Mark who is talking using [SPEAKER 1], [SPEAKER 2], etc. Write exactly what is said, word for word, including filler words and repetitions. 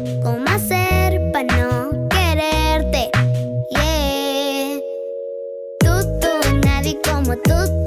[SPEAKER 1] ¿Cómo hacer para no quererte? Yeah. Tú, tú, nadie como tú.